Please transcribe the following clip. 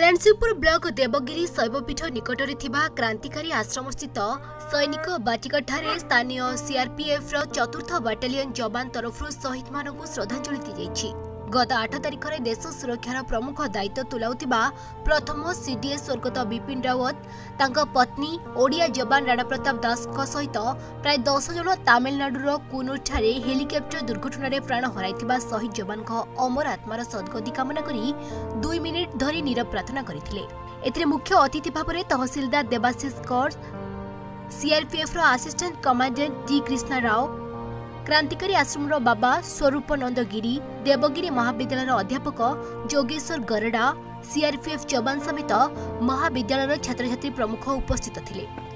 रणसीपुर block Devgiri शैवपीठ निकटरे थिबा क्रांतिकारी आश्रम स्थित सैनिक बाटिकाठारे स्थानीय सीआरपीएफ चतुर्थ बाटालियन जवान तरफ शहीद मानक श्रद्धांजलि दी जाइछि। गत 8 तारिख में देश सुरक्षार प्रमुख दायित्व तुलाउथिबा प्रथम सीडीएस स्वर्गत विपिन रावत तांका पत्नी ओडिया जवान राणा प्रताप दास सहित प्राय 10 जन तमिलनाडुर कूनूर ठारे हेलिकॉप्टर दुर्घटना प्राण हराइथिबा शहीद जवान अमर आत्मार सद्गति कामना करी 2 मिनिट धरी नीरव प्रार्थना करथिले। एथिरे मुख्य अतिथि भाव में तहसीलदार Debashish Kaur, CRPF assistant commandant T Krishna Rao, क्रांतिकारी आश्रम बाबा स्वरूपानंद गिरी, देवगिरी महाविद्यालय अध्यापक जोगेश्वर गरडा, सीआरपीएफ जवान समेत महाविद्यालय छात्र छात्री प्रमुख उपस्थित थिले।